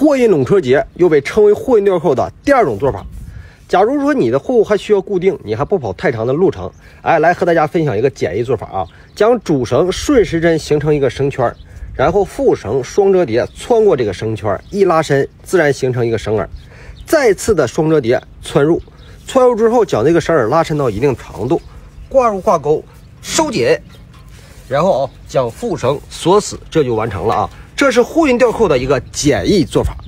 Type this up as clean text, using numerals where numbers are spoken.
货运拢车节又被称为货运吊扣的第二种做法。假如说你的货物还需要固定，你还不跑太长的路程，来和大家分享一个简易做法啊，将主绳顺时针形成一个绳圈，然后副绳双折叠穿过这个绳圈，一拉伸自然形成一个绳耳，再次的双折叠穿入之后，将这个绳耳拉伸到一定长度，挂入挂钩收紧，然后将副绳锁死，这就完成了啊。这是货运吊扣的一个简易做法。